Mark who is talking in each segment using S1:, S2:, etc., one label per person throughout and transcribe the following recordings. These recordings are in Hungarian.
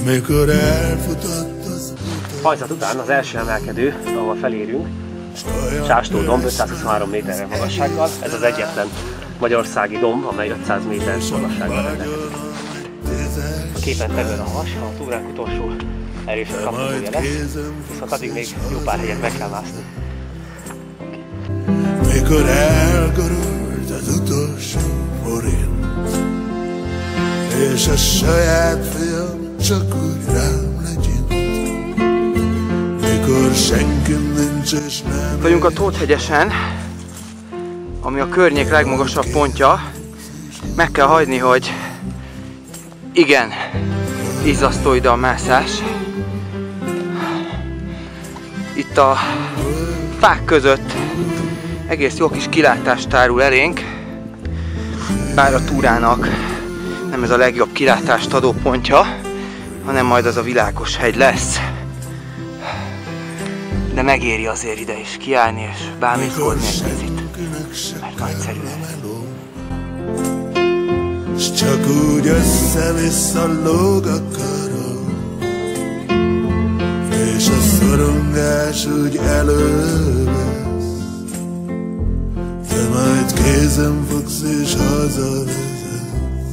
S1: Mikor elfutott az
S2: Hajzat után az első emelkedő, ahol felérünk, Sástó domb 523 méterre magassággal. Ez az egyetlen magyarországi domb, amely 500 méter magassággal rendelkezik. A képen terül a has, a túránk utolsó erős kapcsolója lesz, viszont addig még jó pár helyet meg kell mászni.
S1: Mikor elgurult az utolsó forint, és a saját fiam csak úgy rám legyint. Mikor senkim nincs és nem...
S3: Vagyunk a Tóthegyesen, ami a környék legmagasabb pontja. Meg kell hagyni, hogy igen, izzasztó ide a mászás. Itt a fák között egész jó kis kilátást tárul elénk, bár a túrának nem ez a legjobb kilátást adó pontja, hanem majd az a világos hegy lesz. De megéri azért ide is kiállni és bámészkodni egy picit, mert nagyszerű.
S1: S csak úgy össze-vissza lóg a karom, és a szorongás úgy elővesz. Te majd kézen fogsz és hazavezetsz.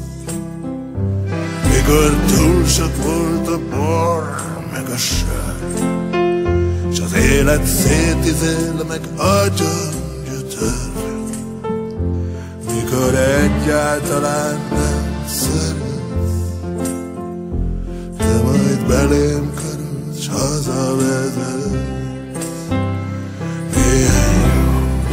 S1: Mikor túl sok volt a bor meg a sör, s az élet szétizél meg agyonja tör. Mikor egyáltalán nem szeretsz, de majd belém karolsz, s hazavezetsz. Milyen jó.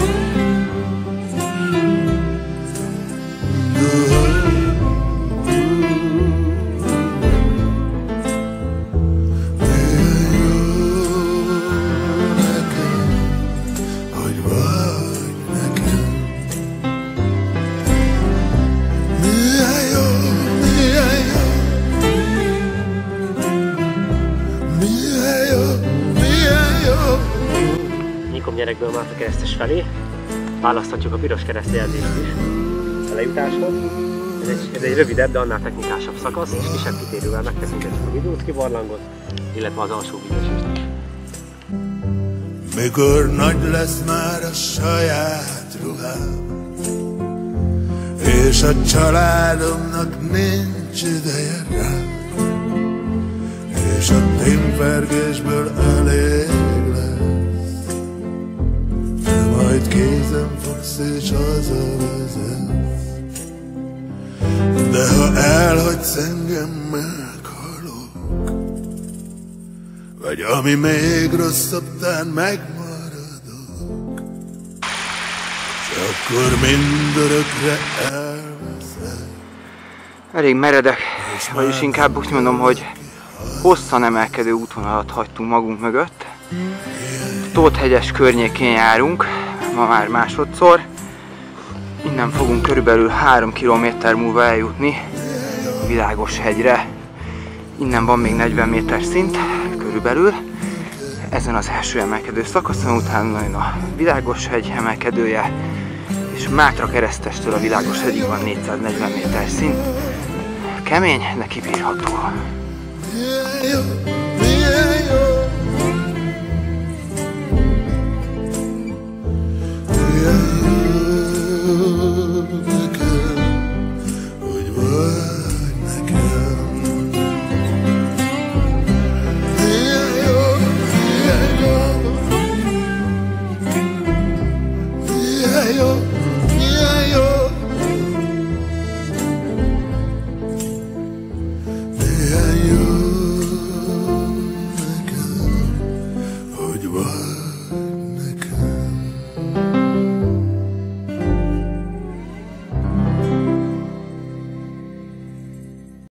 S1: Milyen jó nekem, hogy vagy nekem.
S2: Nyikomgyerekből már a keresztes felé. Választhatjuk a piros keresztjelzést is a lejutáshoz. Ez egy rövidebb, de annál technikásabb szakasz, és kisebb kitérővel megteszünk egy vidót kibarlangot, illetve az alsó vidósést is.
S1: Mikor nagy lesz már a saját ruhám, és a családomnak nincs ideje rám, és a tényfergésből elég lesz, de majd kézen fogsz és hazavezetsz. De ha elhagysz engem, meghalok, vagy ami még rosszabb, tán megmaradok, és akkor mindörökre elveszek.
S3: Elég meredek, vagyis inkább úgy mondom, hogy hosszan emelkedő útvonalat hagytunk magunk mögött. Tóthegyes környékén járunk, ma már másodszor. Innen fogunk körülbelül 3 km múlva eljutni Világos hegyre. Innen van még 40 méter szint körülbelül. Ezen az első emelkedő szakaszon, utána jön a Világos hegy emelkedője, és Mátra keresztestől a Világos hegyig van 440 méter szint. Kemény, de kibírható.
S1: Yeah.